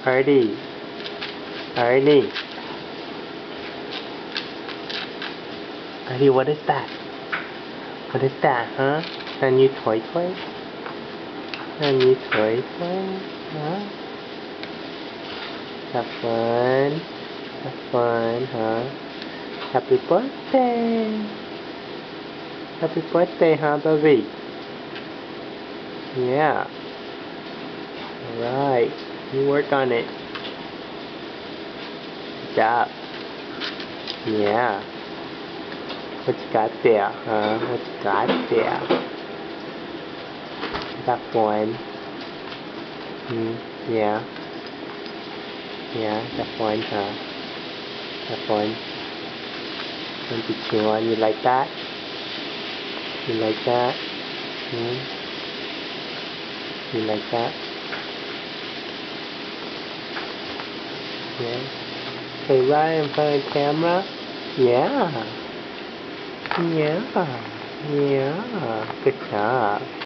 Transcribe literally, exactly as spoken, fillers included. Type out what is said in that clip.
Arty. Arty. Arty, what is that? What is that, huh? A new toy toy? A new toy toy? Huh? Have fun. Have fun, huh? Happy birthday. Happy birthday, huh, baby? Yeah. Alright. You work on it. Good job. Yeah. What you got there, huh? What you got there? Got fun. Hmm. Yeah. Yeah, got fun, huh? Got fun. Want to chew on? You like that? You like that? Hmm? You like that? Yeah. Say right in front of the camera? Yeah. Yeah. Yeah. Good job.